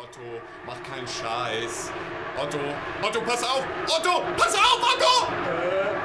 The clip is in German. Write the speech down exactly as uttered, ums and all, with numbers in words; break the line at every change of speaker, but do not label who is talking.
Otto, mach keinen Scheiß. Otto, Otto, pass auf! Otto, pass auf, Otto!
Äh,